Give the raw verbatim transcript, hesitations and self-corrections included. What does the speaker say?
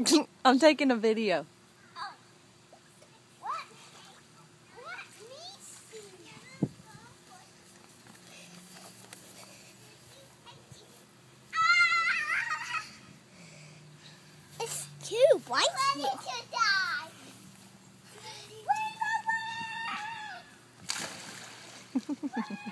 I'm taking a video. Oh. What? Let me see. Ah! It's too bright here. Ready to die. Wait, wait, wait.